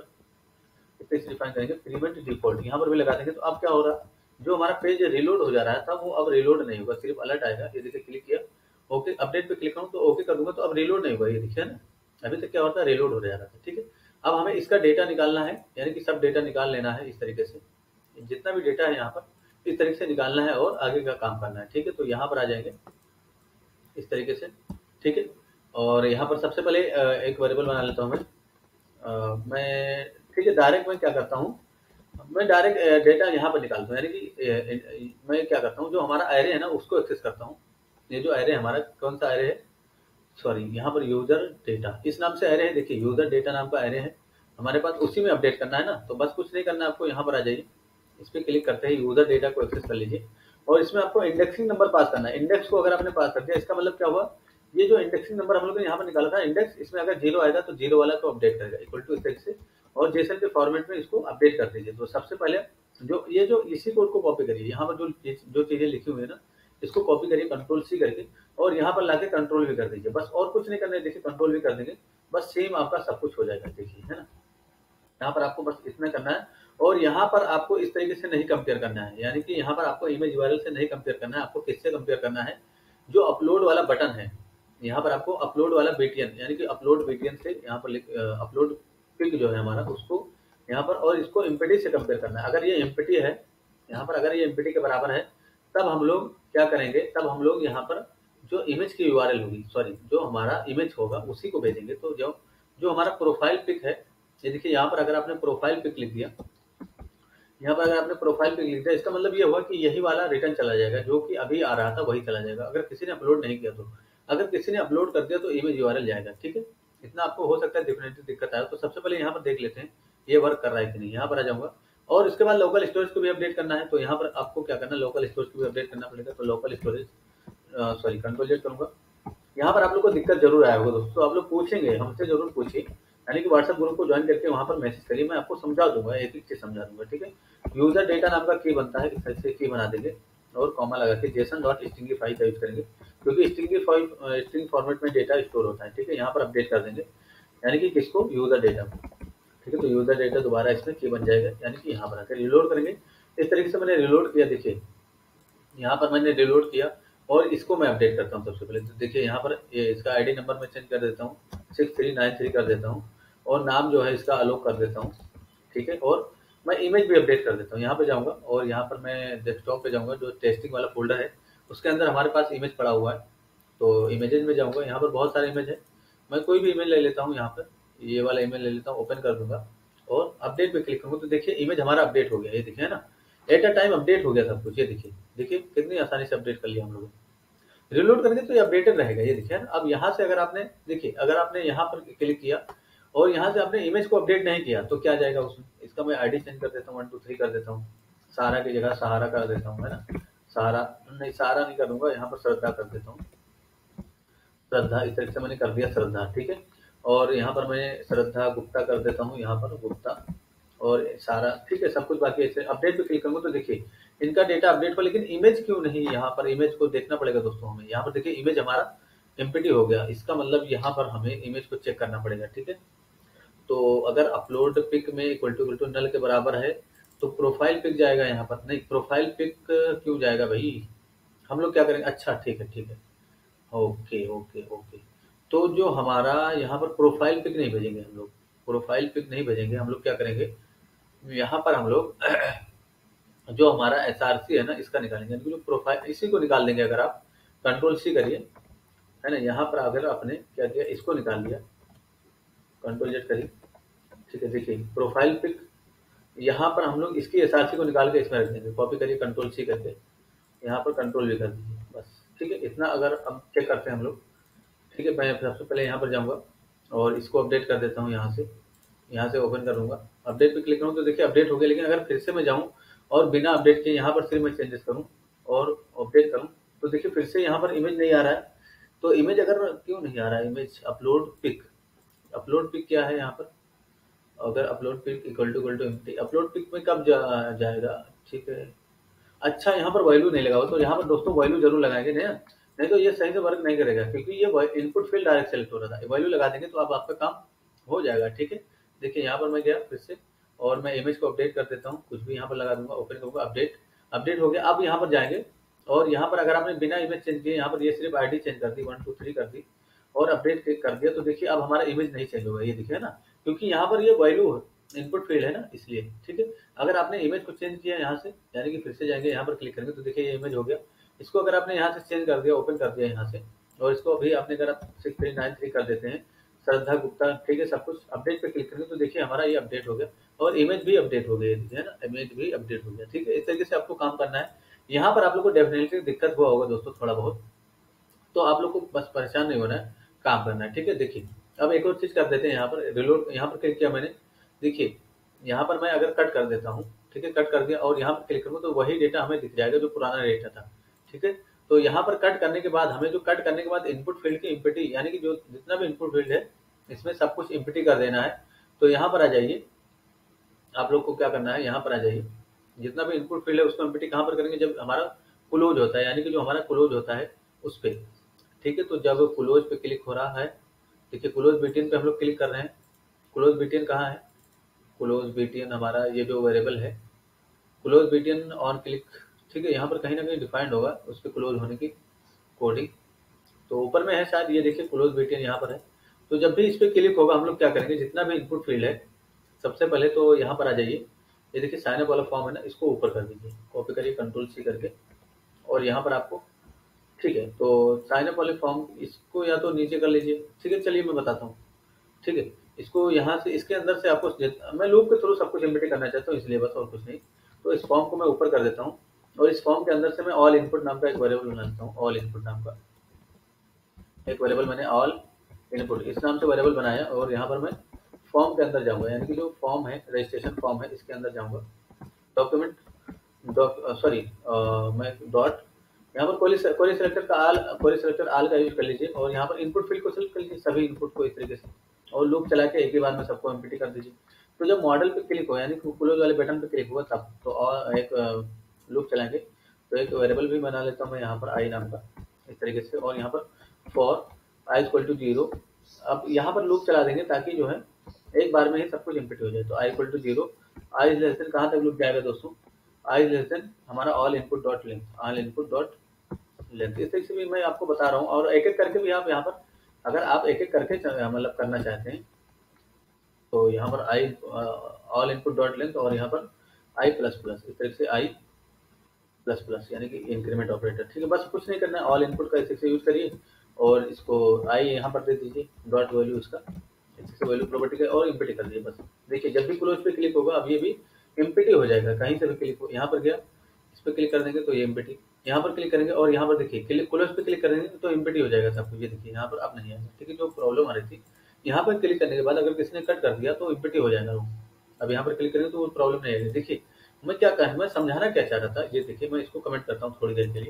इस डिफाइन करेंगे प्रीवेंट डिफॉल्ट, यहाँ पर भी लगा देंगे। तो अब क्या हो रहा, जो हमारा पेज रिलोड हो जा रहा था वो अब रिलोड नहीं होगा, सिर्फ अलर्ट आएगा। ये देखिए क्लिक किया, ओके, अपडेट पे क्लिक करूँ तो ओके कर दूंगा तो अब रिलोड नहीं होगा, ये देखिए ना, अभी तक क्या होता है, रिलोड हो जा रहा था, ठीक है। अब हमें इसका डेटा निकालना है, यानी कि सब डेटा निकाल लेना है इस तरीके से, जितना भी डेटा है यहाँ पर इस तरीके से निकालना है और आगे का काम करना है। ठीक है, तो यहाँ पर आ जाएंगे इस तरीके से। ठीक है, और यहाँ पर सबसे पहले एक वेरिएबल बना लेता हूँ मैं आ, मैं ठीक है, डायरेक्ट मैं क्या करता हूँ, मैं डायरेक्ट डेटा यहाँ पर निकालता हूँ, यानी कि मैं क्या करता हूँ, जो हमारा एरे है ना उसको एक्सेस करता हूँ। ये जो एरे हमारा कौन सा एरे है, सॉरी यहाँ पर यूजर डेटा इस नाम से एरे है। देखिए यूजर डेटा नाम का एरे है हमारे पास, उसी में अपडेट करना है ना। तो बस कुछ नहीं करना है आपको, यहाँ पर आ जाइए, इस पर क्लिक करते ही यूजर डेटा को एक्सेस कर लीजिए और इसमें आपको इंडेक्सिंग नंबर पास करना है। इंडेक्स को अगर आपने पास कर दिया, इसका मतलब क्या हुआ, ये जो इंडेक्सिंग नंबर हम लोग ने यहाँ पर निकाला था इंडेक्स, इसमें अगर जीरो आएगा तो जीरो वाला को अपडेट करेगा इक्वल टू इस तरीके से, और जेसन के फॉर्मेट में इसको अपडेट कर दीजिए। तो सबसे पहले जो ये जो इसी कोड को कॉपी करिए, यहाँ पर जो जो चीजें लिखी हुई है ना इसको कॉपी करिए कंट्रोल सी करके, और यहाँ पर लाके कंट्रोल भी कर दीजिए। बस और कुछ नहीं करना है, देखिए कंट्रोल भी कर देंगे, बस सेम आपका सब कुछ हो जाएगा। देखिए है ना, यहाँ पर आपको बस इतना करना है, और यहाँ पर आपको इस तरीके से नहीं कंपेयर करना है, यानी कि यहाँ पर आपको इमेज यूआरएल से नहीं कंपेयर करना है। आपको किससे कंपेयर करना है, जो अपलोड वाला बटन है, यहाँ पर आपको अपलोड वाला बीटीएन, यानी कि अपलोड बीटीएन से यहाँ पर अपलोड पिक जो है हमारा उसको यहाँ पर, और इसको एमपीटी से कंपेयर करना है। अगर ये एमपीटी है यहाँ पर, अगर ये एमपीटी के बराबर है, तब हम लोग क्या करेंगे, तब हम लोग यहाँ पर जो इमेज की यूआरएल होगी, सॉरी जो हमारा इमेज होगा उसी को भेजेंगे। तो जो जो हमारा प्रोफाइल पिक है, ये देखिए यहाँ पर अगर आपने प्रोफाइल पिक लिख दिया, यहाँ पर अगर आपने प्रोफाइल पिक लिख दिया, इसका मतलब ये हुआ कि यही वाला रिटर्न चला जाएगा, जो कि अभी आ रहा था वही चला जाएगा। अगर किसी ने अपलोड नहीं किया तो, अगर किसी ने अपलोड कर दिया तो इमेज यूआरएल जाएगा। ठीक है, इतना आपको हो सकता है डेफिनेटली दिक्कत आए। तो सबसे पहले यहाँ पर देख लेते हैं ये वर्क कर रहा है कि नहीं। यहाँ पर आ जाऊंगा, और इसके बाद लोकल स्टोरेज को भी अपडेट करना है। तो यहाँ पर आपको क्या करना है, लोकल स्टोरेज को भी अपडेट करना पड़ेगा। तो local storage sorry control Z करूंगा। यहाँ पर आप लोग को दिक्कत जरूर आया होगा दोस्तों, तो आप लोग पूछेंगे हमसे, जरूर पूछिए, यानी कि व्हाट्सएप ग्रुप को ज्वाइन करके वहाँ पर मैसेज करिए, मैं आपको समझा दूंगा, एक एक चीज समझा दूंगा। ठीक है, यूजर डेटा नाम का की बनता है, इस तरह से की बना देंगे और कॉमा लगा के जेसन डॉट स्ट्रिंगिफाई का यूज करेंगे, क्योंकि स्ट्रिंगिफाई स्ट्रिंग फॉर्मेट में डेटा स्टोर होता है। ठीक है, यहाँ पर अपडेट कर देंगे, यानी कि किसको, यूजर डेटा को। ठीक है, तो यूजर डेटा दोबारा इसमें की बन जाएगा, यानी कि यहाँ पर आकर रिलोड करेंगे। इस तरीके से मैंने रिलोड किया, देखिए यहाँ पर मैंने रिलोड किया और इसको मैं अपडेट करता हूँ। सबसे पहले तो देखिए यहाँ पर ये इसका आईडी नंबर मैं चेंज कर देता हूँ, सिक्स थ्री नाइन थ्री कर देता हूँ, और नाम जो है इसका अलोक कर देता हूँ। ठीक है, और मैं इमेज भी अपडेट कर देता हूँ। यहाँ पे जाऊँगा और यहाँ पर मैं डेस्कटॉप पे जाऊँगा, जो टेस्टिंग वाला फोल्डर है उसके अंदर हमारे पास इमेज पड़ा हुआ है। तो इमेजेज में जाऊँगा, यहाँ पर बहुत सारे इमेज है, मैं कोई भी इमेज ले लेता हूँ। यहाँ पर ये वाला इमेज ले लेता हूँ, ओपन कर दूंगा और अपडेट पे क्लिक करूँगा। तो देखिए इमेज हमारा अपडेट हो गया, ये देखिए ना, एट अ टाइम अपडेट हो गया सब कुछ। ये देखिए देखिए कितनी आसानी से अपडेट कर लिया हम लोगों ने। रिलोड करेंगे तो ये अपडेटेड रहेगा, ये देखिए ना। अब यहाँ से अगर आपने देखिए, अगर आपने यहाँ पर क्लिक किया और यहाँ से आपने इमेज को अपडेट नहीं किया तो क्या जाएगा उसमें। इसका मैं आईडी चेंज कर देता हूँ, वन टू थ्री कर देता हूँ, सहारा की जगह सहारा कर देता हूँ, है ना। सहारा नहीं, सहारा नहीं करूंगा, यहाँ पर श्रद्धा कर देता हूँ, श्रद्धा। इस तरीके से मैंने कर दिया श्रद्धा। ठीक है, और यहाँ पर मैं श्रद्धा गुप्ता कर देता हूँ, यहाँ पर गुप्ता और सारा। ठीक है, सब कुछ बाकी ऐसे अपडेट पे क्लिक करूंगा तो देखिए इनका डेटा अपडेट हो, लेकिन इमेज क्यों नहीं। यहाँ पर इमेज को देखना पड़ेगा दोस्तों हमें। यहाँ पर देखिए इमेज हमारा एमपीटी हो गया, इसका मतलब यहाँ पर हमें इमेज को चेक करना पड़ेगा। ठीक है, तो अगर अपलोड पिक में equal to equal to null के बराबर है तो प्रोफाइल पिक जाएगा यहाँ पर। नहीं, प्रोफाइल पिक क्यों जाएगा भाई, हम लोग क्या करेंगे। अच्छा ठीक है ठीक है, ओके ओके ओके। तो जो हमारा यहाँ पर प्रोफाइल पिक नहीं भेजेंगे हम लोग, प्रोफाइल पिक नहीं भेजेंगे हम लोग। क्या करेंगे, यहाँ पर हम लोग जो हमारा एसआरसी है ना इसका निकालेंगे, जो प्रोफाइल इसी को निकाल देंगे। अगर आप कंट्रोल सी करिए, है ना, यहाँ पर अगर आपने क्या किया, इसको निकाल लिया, कंट्रोल जेड करिए। ठीक है, देखिए प्रोफाइल पिक, यहाँ पर हम लोग इसकी एसआरसी को निकाल के इसमें रख देंगे। कॉपी करिए कंट्रोल सी करके, यहाँ पर कंट्रोल भी कर दीजिए, बस। ठीक है, इतना अगर अब चेक करते हैं हम लोग। ठीक है, मैं सबसे पहले यहाँ पर जाऊँगा और इसको अपडेट कर देता हूँ। यहाँ से यहाँ से ओपन करूँगा, अपडेट पे क्लिक करूँ तो देखिए अपडेट हो गया। लेकिन अगर फिर से मैं जाऊँ और बिना अपडेट के यहाँ पर फिर मैं चेंजेस करूँ और अपडेट करूँ तो देखिए फिर से यहाँ पर इमेज नहीं आ रहा है। तो इमेज अगर क्यों नहीं आ रहा है, image upload pic, upload pic क्या है यहाँ पर। अगर upload pic equal to equal to empty, upload pic में कब जा, जाएगा। ठीक है, अच्छा यहाँ पर वैल्यू नहीं लगा हुआ, तो यहाँ पर दोस्तों वैल्यू जरूर लगाएंगे ना, नहीं तो ये सही से वर्क नहीं करेगा, क्योंकि ये इनपुट फील्ड डायरेक्ट सेलेक्ट हो रहा था। वैल्यू लगा देंगे तो अब आपका काम हो जाएगा। ठीक है, देखिए यहाँ पर मैं गया फिर से और मैं इमेज को अपडेट कर देता हूँ, कुछ भी यहाँ पर लगा दूंगा, ओपन करूँगा, अपडेट अपडेट हो गया। अब यहाँ पर जाएंगे और यहाँ पर अगर आपने बिना इमेज चेंज किए, यहाँ पर ये सिर्फ आईडी चेंज कर दी, वन टू थ्री कर दी और अपडेट कर दिया, तो देखिए अब हमारा इमेज नहीं चेंज होगा। ये देखिए ना, क्योंकि यहाँ पर ये वैल्यू इनपुट फील्ड है ना, इसलिए। ठीक है, अगर आपने इमेज को चेंज किया यहाँ से, यानी कि फिर से जाएंगे यहाँ पर क्लिक करेंगे तो देखिए ये इमेज हो गया। इसको अगर आपने यहाँ से चेंज कर दिया, ओपन कर दिया यहाँ से, और इसको अभी आपने अगर आप सिक्स थ्री नाइन थ्री कर देते हैं, श्रद्धा गुप्ता, ठीक है, सब कुछ अपडेट पे क्लिक करेंगे तो देखिए हमारा ये अपडेट हो गया और इमेज भी अपडेट हो गई है ना, इमेज भी अपडेट हो गया। ठीक है, इस तरीके से आपको काम करना है। यहाँ पर आप लोग को डेफिनेटली दिक्कत हुआ होगा दोस्तों थोड़ा बहुत, तो आप लोग को बस परेशान नहीं होना है, काम करना है। ठीक है, देखिए अब एक और चीज कर देते हैं, यहाँ पर रिलोड, यहाँ पर क्लिक किया मैंने, देखिए यहाँ पर मैं अगर कट कर देता हूँ, ठीक है, कट कर दिया और यहाँ पर क्लिक करूँ तो वही डेटा हमें दिख जाएगा जो पुराना डेटा था। ठीक है, तो यहाँ पर कट करने के बाद हमें जो कट करने के बाद इनपुट फील्ड की इम्पिटी, यानी कि जो जितना भी इनपुट फील्ड है इसमें सब कुछ इम्पिटी कर देना है। तो यहाँ पर आ जाइए, आप लोग को क्या करना है, यहाँ पर आ जाइए, जितना भी इनपुट फील्ड है उसको इम्पिटी कहाँ पर करेंगे, जब हमारा क्लोज होता है, यानी कि जो हमारा क्लोज होता है उस पर। ठीक है, तो जब क्लोज पे क्लिक हो रहा है, देखिए क्लोज बीटीएन पे हम लोग क्लिक कर रहे हैं। क्लोज बीटीएन कहाँ है, क्लोज बीटीएन हमारा ये जो वेरिएबल है क्लोज बीटीएन ऑन क्लिक। ठीक है, यहाँ पर कहीं ना कहीं डिफाइंड होगा उस पर क्लोज होने की कोडिंग, तो ऊपर में है शायद, ये देखिए क्लोज बीटीएन यहाँ पर है। तो जब भी इस पर क्लिक होगा हम लोग क्या करेंगे, जितना भी इनपुट फील्ड है सबसे पहले तो यहाँ पर आ जाइए, ये देखिए साइन अप वाला फॉर्म है ना, इसको ऊपर कर दीजिए, कॉपी करिए कंट्रोल सी करके, और यहाँ पर आपको, ठीक है, तो साइन अप वाले फॉर्म इसको या तो नीचे कर लीजिए। ठीक है, चलिए मैं बताता हूँ। ठीक है, इसको यहाँ से इसके अंदर से आपको, मैं लूप के थ्रू सब कुछ इम्पिटी करना चाहता हूँ इसलिए, बस और कुछ नहीं। तो इस फॉर्म को मैं ऊपर कर देता हूँ और इस फॉर्म के अंदर से मैं ऑल इनपुट नाम का एक वेरिएबल बना लेता हूँ। ऑल इनपुट नाम का एक वेरिएबल मैंने ऑल इनपुट इस नाम से वेरिएबल बनाया, और यहाँ पर मैं फॉर्म के अंदर जाऊंगा, यानी कि जो फॉर्म है, रजिस्ट्रेशन फॉर्म है, इसके अंदर जाऊंगा। डॉक्यूमेंट सॉरी मैं डॉट, यहाँ पर कोई कोई सेलेक्टर का आल कोई सेलेक्टर आल का यूज कर लीजिए, और यहाँ पर इनपुट फील्ड को सेलेक्ट कर लीजिए, सभी इनपुट को इस तरीके से, और लूप चला के एक ही बार में सबको एम्पिटी कर दीजिए। तो जब मॉडल पे क्लिक हो, यानी क्लोज वाले बटन पे क्लिक हुआ तब तो और एक लूप चलाएंगे। तो एक वेरिएबल भी बना लेता हूँ मैं यहाँ पर आई नाम का, इस तरीके से, और यहाँ पर for I equal to zero. अब यहाँ पर लूप चला देंगे ताकि जो है एक बार में ही सब कुछ इम्पिटी हो जाए। तो I equal to zero, I is less than, कहाँ तक लूप जाएगा दोस्तों, आई इज लेस देन हमारा all input dot length, all input dot length. इस तरीके से भी मैं आपको बता रहा हूँ, और एक एक करके भी आप यहाँ पर अगर आप एक एक करके मतलब करना चाहते हैं तो यहाँ पर I all input dot length, और यहाँ पर आई प्लस प्लस, इस तरीके से आई प्लस प्लस, यानी कि इंक्रीमेंट ऑपरेटर। ठीक है, बस कुछ नहीं करना है, ऑल इनपुट का इस तरीके से यूज करिए, और इसको आई यहाँ पर दे दीजिए, डॉट वैल्यू उसका इस वैल्यू प्रॉपर्टी का, और इम्पिटी कर दीजिए। बस देखिए जब भी क्लोज पे क्लिक होगा अब ये भी इम्पिटी हो जाएगा, कहीं से भी क्लिक हो, यहाँ पर गया, इस पर क्लिक कर देंगे तो ये इम्पिटी, यहाँ पर क्लिक करेंगे और यहाँ पर देखिए क्लिक क्लोज पे क्लिक करेंगे तो इम्पिटी हो जाएगा सब कुछ। ये देखिए यहाँ पर अब नहीं आएगा। ठीक है, जो प्रॉब्लम आ रही थी, यहाँ पर क्लिक करने के बाद अगर किसी ने कट कर दिया तो इम्पिटी हो जाएगा वो। अब यहाँ पर क्लिक करेंगे तो वो प्रॉब्लम नहीं आएगी। देखिए मैं क्या कह मैं समझाना क्या चाह रहा था, ये देखिए मैं इसको कमेंट करता हूँ थोड़ी देर के लिए।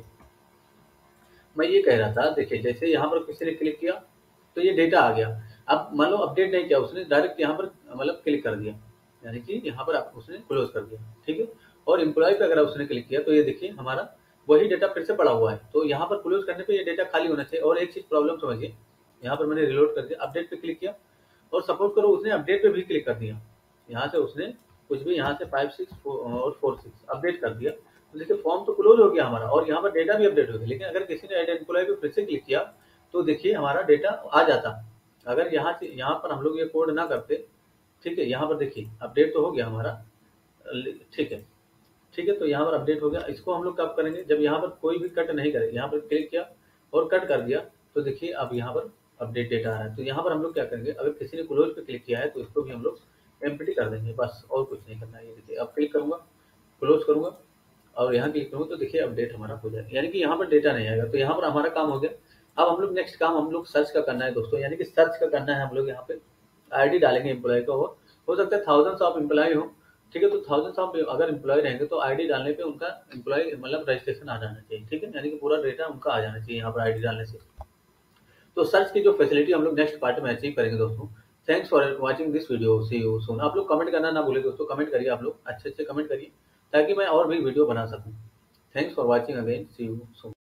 मैं ये कह रहा था, देखिए जैसे यहाँ पर किसी ने क्लिक किया तो ये डेटा आ गया। अब मान लो अपडेट नहीं किया उसने, डायरेक्ट यहाँ पर मतलब क्लिक कर दिया, यानी कि यहाँ पर आप उसने क्लोज कर दिया। ठीक है, और एम्प्लॉय पे अगर उसने क्लिक किया तो ये देखिए हमारा वही डेटा फिर से पड़ा हुआ है। तो यहाँ पर क्लोज करने पे ये डेटा खाली होना चाहिए। और एक चीज प्रॉब्लम समझिए, यहाँ पर मैंने रिलोड कर दिया, अपडेट पे क्लिक किया, और सपोज करो उसने अपडेट पे भी क्लिक कर दिया, यहाँ से उसने कुछ भी यहाँ से फाइव सिक्स और फोर सिक्स अपडेट कर दिया, तो देखिए फॉर्म तो क्लोज हो गया हमारा और यहाँ पर डेटा भी अपडेट हो गया। लेकिन अगर किसी ने ऐड एम्प्लॉय पे फिर से क्लिक किया तो देखिए हमारा डेटा आ जाता। अगर यहाँ से यहाँ पर हम लोग ये कोड ना करते, ठीक है, यहाँ पर देखिए अपडेट तो हो गया हमारा, ठीक है ठीक है तो यहाँ पर अपडेट हो गया। इसको हम लोग कब करेंगे, जब यहाँ पर कोई भी कट नहीं करे, यहाँ पर क्लिक किया और कट कर दिया तो देखिए अब यहाँ पर अपडेट डेटा आ रहा है। तो यहाँ पर हम लोग क्या करेंगे, अगर किसी ने क्लोज पे क्लिक किया है तो इसको भी हम लोग एम्प्टी कर देंगे, बस और कुछ नहीं करना है। ये देखिए अब क्लिक करूंगा, क्लोज करूंगा और यहाँ क्लिक करूंगा तो देखिए अपडेट हमारा हो जाएगा, यानी कि यहाँ पर डेटा नहीं आएगा। तो यहाँ पर हमारा काम हो गया। अब हम लोग नेक्स्ट काम हम लोग सर्च का करना है दोस्तों, यानी कि सर्च का करना है। हम लोग यहाँ पे आईडी डालेंगे एम्प्लॉय का, हो हो सकता है थाउजेंड्स ऑफ एम्प्लॉय हो, ठीक है, तो थाउजेंड्स ऑफ अगर एम्प्लॉय रहेंगे तो आईडी डालने पे उनका एम्प्लॉय मतलब रजिस्ट्रेशन आ जाना चाहिए, ठीक है, यानी कि पूरा डेटा उनका आ जाना चाहिए यहाँ पर आईडी डालने से। तो सर्च की जो फैसिलिटी हम लोग नेक्स्ट पार्ट में अचीव करेंगे दोस्तों। Thanks for watching this video, see you soon. आप लोग कमेंट करना ना भूलें दोस्तों, कमेंट करिए, आप लोग अच्छे अच्छे कमेंट करिए ताकि मैं और भी वीडियो बना सकूं। Thanks for watching again, see you soon.